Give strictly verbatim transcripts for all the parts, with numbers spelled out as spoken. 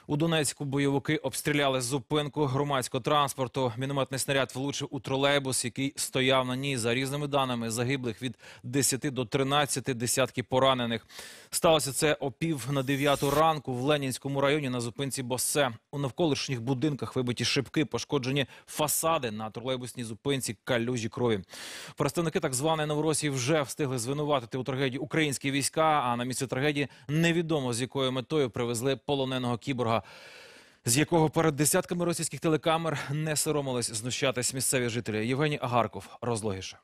У Донецьку бойовики обстріляли зупинку громадського транспорту. Мінометний снаряд влучив у тролейбус, який стояв на ній. За різними даними, загиблих від десяти до тринадцяти, десятки поранених. Сталося це о пів на дев'яту ранку в Ленінському районі на зупинці Боссе. У навколишніх будинках вибиті шибки, пошкоджені фасади, на тролейбусній зупинці калюжі крові. Представники так званої Новоросії вже встигли звинуватити у трагедії українські війська, а на місце трагедії невідомо з якою метою привезли полоненого кіборга, з якого перед десятками російських телекамер не соромились знущатись місцеві жителі. Євгеній Агарков розлогіше.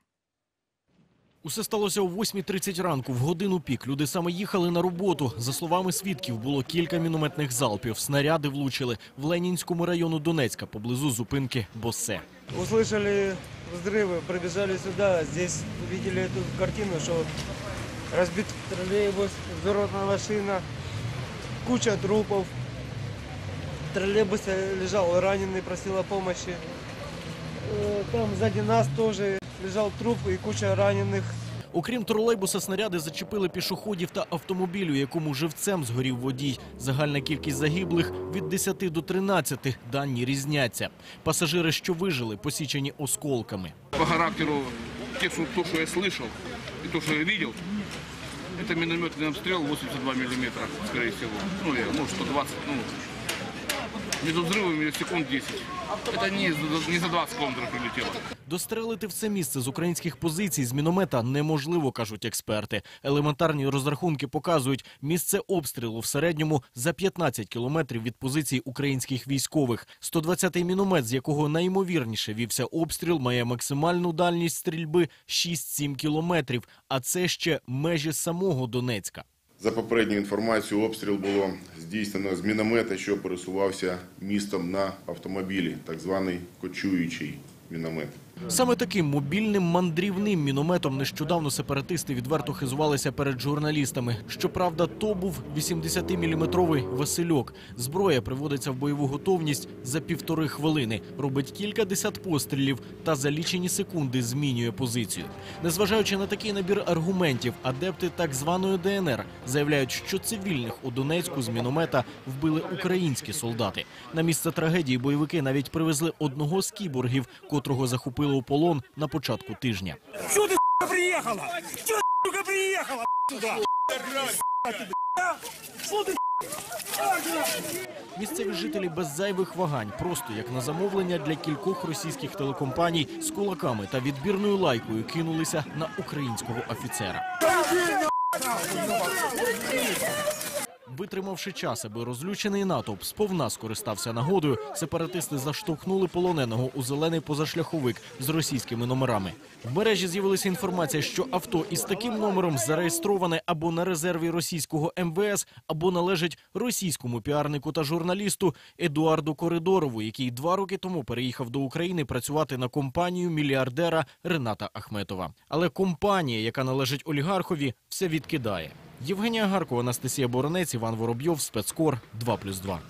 Усе сталося о восьмій тридцять ранку, в годину пік. Люди саме їхали на роботу. За словами свідків, було кілька мінометних залпів. Снаряди влучили в Ленінському району Донецька, поблизу зупинки Боссе. Услышали взрывы, прибежали сюда. Здесь увидели эту картину, что разбит троллейбус, взорвана машина, куча трупов. В троллейбусе лежал раненый, просил о помощи. Там сзади нас тоже лежал труп и куча ранених. Окрім тролейбуса, снаряди зачепили пішоходів та автомобілю, якому живцем згорів водій. Загальна кількість загиблих – від десяти до тринадцяти. Дані різняться. Пасажири, що вижили, посічені осколками. По характеру, то, что я слышал и то, что я видел, это минометный обстрел восемьдесят два миллиметра, скорее всего. Ну, я, может, сто двадцать, ну, между взрывами секунд десять. Это не, не за двадцать километров прилетело. Дострелити в це місце з українських позицій з міномета неможливо, кажуть експерти. Елементарні розрахунки показують, місце обстрілу в середньому за п'ятнадцять кілометрів від позицій українських військових. сто двадцятий міномет, з якого найімовірніше вівся обстріл, має максимальну дальність стрільби шість-сім кілометрів, а це ще межі самого Донецька. За попередньою інформацією, обстріл було здійснено з міномета, що пересувався містом на автомобілі, так званий кочуючий міномет. Саме таким мобільним мандрівним мінометом нещодавно сепаратисти відверто хизувалися перед журналістами. Щоправда, то був вісімдесятиміліметровий «Васильок». Зброя приводиться в бойову готовність за півтори хвилини, робить кілька десят пострілів та за лічені секунди змінює позицію. Незважаючи на такий набір аргументів, адепти так званої Де Ен Ер заявляють, що цивільних у Донецьку з міномета вбили українські солдати. На місце трагедії бойовики навіть привезли одного з кіборгів, котрого захопили у полон на початку тижня. Що ти, с***, приїхала? Що ти, сука, приїхала сюди? Що ти, Місцеві жителі без зайвих вагань, просто як на замовлення для кількох російських телекомпаній, з кулаками та відбірною лайкою кинулися на українського офіцера. Витримавши час, аби розлючений натовп сповна скористався нагодою, сепаратисти заштовхнули полоненого у зелений позашляховик з російськими номерами. В мережі з'явилася інформація, що авто із таким номером зареєстроване або на резерві російського Ем Ве Ес, або належить російському піарнику та журналісту Едуарду Коридорову, який два роки тому переїхав до України працювати на компанію мільярдера Рената Ахметова. Але компанія, яка належить олігархові, все відкидає. Євгенія Агаркова, Анастасія Боронець, Іван Воробйов, Спецкор, два плюс два.